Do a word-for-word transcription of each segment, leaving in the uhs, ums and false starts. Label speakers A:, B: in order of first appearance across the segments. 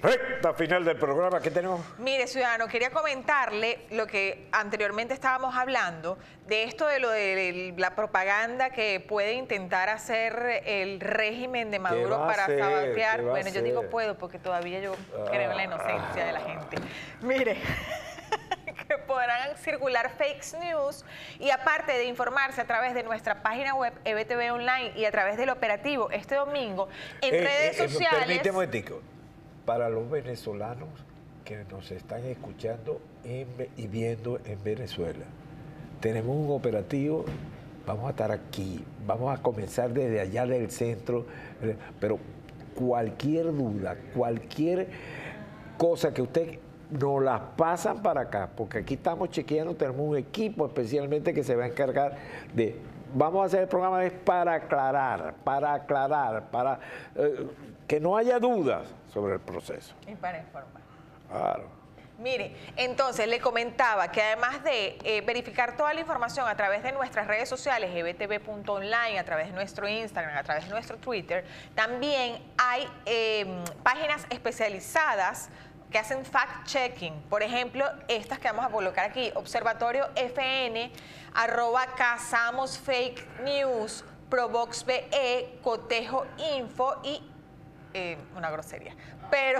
A: Recta final del programa, ¿qué tenemos?
B: Mire, ciudadano, quería comentarle lo que anteriormente estábamos hablando, de esto de lo de la propaganda que puede intentar hacer el régimen de Maduro para
A: hacer?
B: sabotear. Bueno, yo
A: hacer?
B: digo puedo porque todavía yo creo en la inocencia de la gente. Mire, que podrán circular fake news y aparte de informarse a través de nuestra página web E B T V Online y a través del operativo este domingo en
A: Eh,
B: redes
A: eh,
B: sociales.
A: Permíteme un momentico. Para los venezolanos que nos están escuchando en, y viendo en Venezuela, tenemos un operativo, vamos a estar aquí, vamos a comenzar desde allá del centro, pero cualquier duda, cualquier cosa que usted nos las pasan para acá, porque aquí estamos chequeando, tenemos un equipo especialmente que se va a encargar de, vamos a hacer el programa es para aclarar, para aclarar, para eh, que no haya dudas sobre el proceso.
B: Y para informar.
A: Claro.
B: Mire, entonces le comentaba que además de eh, verificar toda la información a través de nuestras redes sociales, E B T V punto online, a través de nuestro Instagram, a través de nuestro Twitter, también hay eh, páginas especializadas que hacen fact-checking. Por ejemplo, estas que vamos a colocar aquí, Observatorio F N, arroba Cazamos Fake News, Provox B E, Cotejo Info y eh, una grosería. Pero...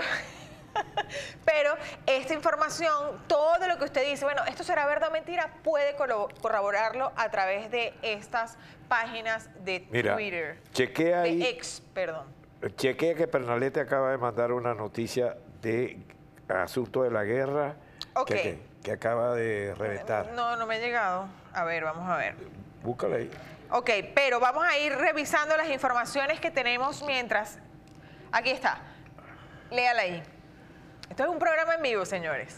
B: Pero esta información, todo lo que usted dice, bueno, esto será verdad o mentira, puede corroborarlo a través de estas páginas de
A: Mira,
B: Twitter.
A: Chequea ahí,
B: de X, perdón.
A: Chequea que Pernalete acaba de mandar una noticia de asunto de la guerra
B: Okay.
A: que, que, que acaba de reventar.
B: No, no me ha llegado. A ver, vamos a ver.
A: Búscala ahí.
B: Ok, pero vamos a ir revisando las informaciones que tenemos mientras... Aquí está. Léala ahí. Esto es un programa en vivo, señores.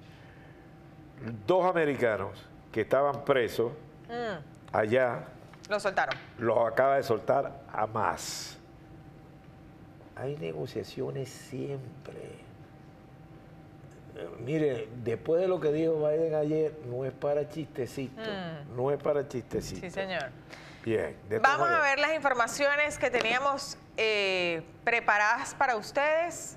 A: Dos americanos que estaban presos
B: Mm,
A: allá,
B: lo soltaron.
A: los acaba de soltar a más. Hay negociaciones siempre. Eh, Mire, después de lo que dijo Biden ayer, no es para chistecito,
B: Mm.
A: no es para chistecito.
B: Sí, señor.
A: Bien. de todas
B: Vamos a
A: maneras,
B: ver las informaciones que teníamos eh, preparadas para ustedes.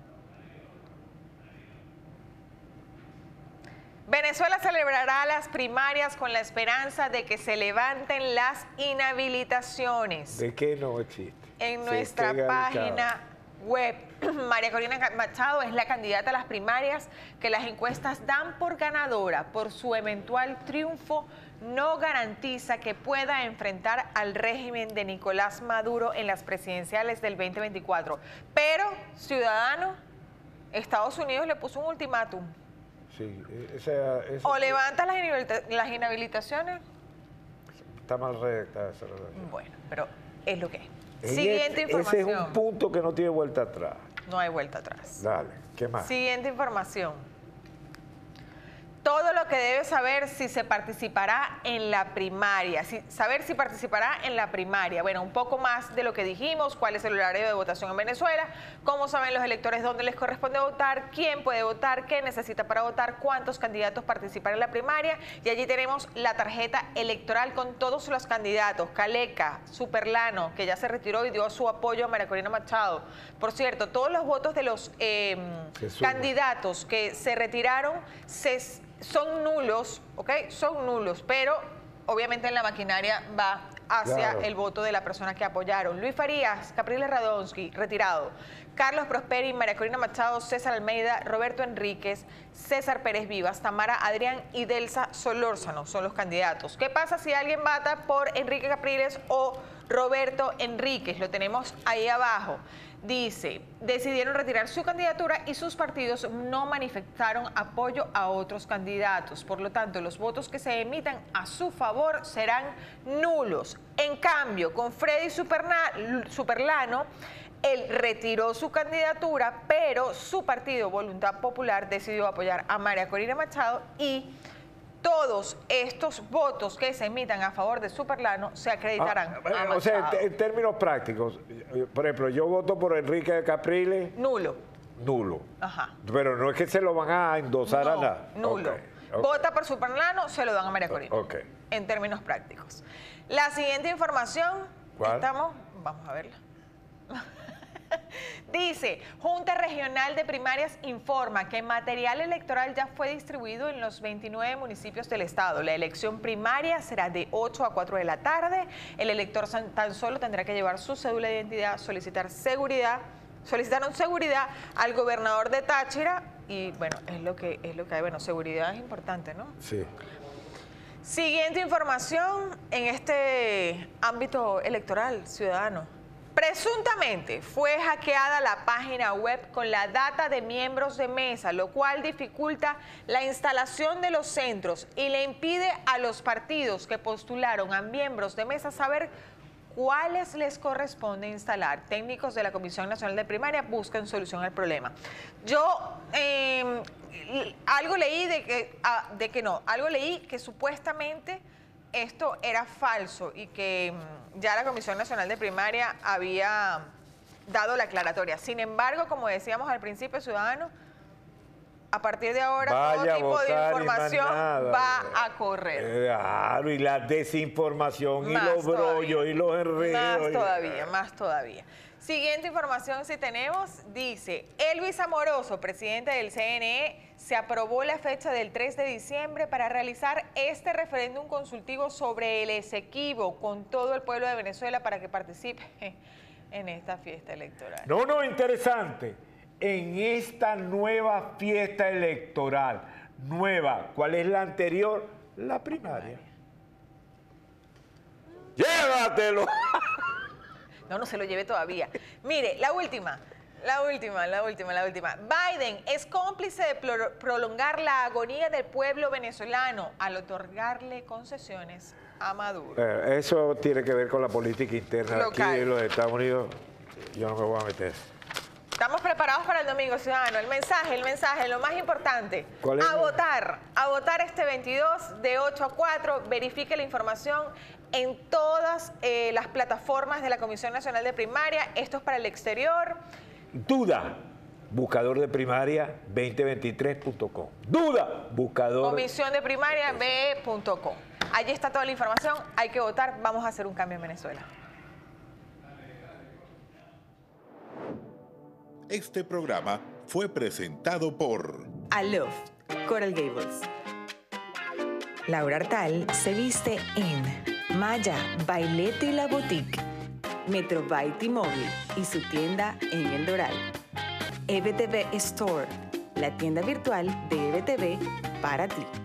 B: Venezuela celebrará las primarias con la esperanza de que se levanten las inhabilitaciones.
A: ¿de qué no existe?
B: En
A: Sí,
B: nuestra
A: qué delicado.
B: página web, María Corina Machado es la candidata a las primarias que las encuestas dan por ganadora. Por su eventual triunfo, no garantiza que pueda enfrentar al régimen de Nicolás Maduro en las presidenciales del veinte veinticuatro. Pero, ciudadano, Estados Unidos le puso un ultimátum.
A: Sí, esa, esa-
B: O levanta las, inhabilita las inhabilitaciones.
A: está mal redactada esa relación.
B: Bueno, pero es lo que es.
A: Ella-
B: Siguiente información.
A: Ese es un punto que no tiene vuelta atrás.
B: No hay vuelta atrás.
A: Dale, ¿qué más?
B: Siguiente información. Todo lo que debe saber si se participará en la primaria, si, saber si participará en la primaria. Bueno, un poco más de lo que dijimos, cuál es el horario de votación en Venezuela, cómo saben los electores dónde les corresponde votar, quién puede votar, qué necesita para votar, cuántos candidatos participan en la primaria. Y allí tenemos la tarjeta electoral con todos los candidatos. Caleca, Superlano, que ya se retiró y dio su apoyo a María Corina Machado. Por cierto, todos los votos de los eh, candidatos que se retiraron se... son nulos, ¿ok? Son nulos, pero obviamente en la maquinaria va hacia
A: Claro.
B: el voto de la persona que apoyaron. Luis Farías, Capriles Radonsky, retirado. Carlos Prosperi, María Corina Machado, César Almeida, Roberto Enríquez, César Pérez Vivas, Tamara Adrián y Delsa Solórzano son los candidatos. ¿Qué pasa si alguien vota por Enrique Capriles o Roberto Enríquez? Lo tenemos ahí abajo. Dice, decidieron retirar su candidatura y sus partidos no manifestaron apoyo a otros candidatos. Por lo tanto, los votos que se emitan a su favor serán nulos. En cambio, con Freddy Superna- Superlano, él retiró su candidatura, pero su partido Voluntad Popular decidió apoyar a María Corina Machado y todos estos votos que se emitan a favor de Superlano se acreditarán
A: Ah,
B: a
A: o sea, en,
B: Machado.
A: en términos prácticos, por ejemplo, yo voto por Enrique Capriles,
B: Nulo.
A: nulo.
B: Ajá.
A: Pero no es que se lo van a endosar a
B: No,
A: nada.
B: nulo.
A: Ok, ok.
B: Vota por Superlano, se lo dan a María Corina.
A: Ok.
B: En términos prácticos. La siguiente información,
A: ¿Cuál?
B: estamos, vamos a verla. Dice, Junta Regional de Primarias informa que material electoral ya fue distribuido en los veintinueve municipios del estado. La elección primaria será de ocho a cuatro de la tarde. El elector tan solo tendrá que llevar su cédula de identidad, solicitar seguridad, solicitaron seguridad al gobernador de Táchira y bueno, es lo que es lo que hay. Bueno, seguridad es importante, ¿no?
A: Sí.
B: Siguiente información en este ámbito electoral ciudadano. Presuntamente fue hackeada la página web con la data de miembros de mesa, lo cual dificulta la instalación de los centros y le impide a los partidos que postularon a miembros de mesa saber cuáles les corresponde instalar. Técnicos de la Comisión Nacional de Primaria buscan solución al problema. Yo eh, algo leí de que, ah, de que no, algo leí que supuestamente esto era falso y que ya la Comisión Nacional de Primaria había dado la aclaratoria. Sin embargo, como decíamos al principio, ciudadano, a partir de ahora
A: Vaya
B: todo tipo de información
A: nada,
B: va a correr.
A: Claro, y la desinformación
B: Más
A: y los brollos
B: todavía.
A: y los enredos.
B: Más todavía, más todavía. Siguiente información, si tenemos, dice, Elvis Amoroso, presidente del C N E, se aprobó la fecha del tres de diciembre para realizar este referéndum consultivo sobre el Esequibo con todo el pueblo de Venezuela para que participe en esta fiesta electoral.
A: No, no, interesante. En esta nueva fiesta electoral, nueva, ¿cuál es la anterior? La primaria. ¡Llévatelo!
B: No, no se lo lleve todavía. Mire, la última, la última, la última, la última. Biden es cómplice de prolongar la agonía del pueblo venezolano al otorgarle concesiones a Maduro.
A: Eh, eso tiene que ver con la política interna
B: Local.
A: aquí en los Estados Unidos. Yo no me voy a meter.
B: Estamos preparados para el domingo, ciudadano. El mensaje, el mensaje, lo más importante.
A: ¿Cuál es?
B: A votar, a votar este veintidós de ocho a cuatro. Verifique la información en todas eh, las plataformas de la Comisión Nacional de Primaria. Esto es para el exterior.
A: Duda, buscador de primaria veinte veintitrés punto com. Duda, buscador.
B: Comisión de Primaria B E punto com. Allí está toda la información. Hay que votar. Vamos a hacer un cambio en Venezuela.
C: Este programa fue presentado por
D: Aloft, Coral Gables. Laura Artal se viste en Maya, Bailete y la Boutique, Metro by T-Mobile y su tienda en El Doral. E B T V Store, la tienda virtual de E B T V para ti.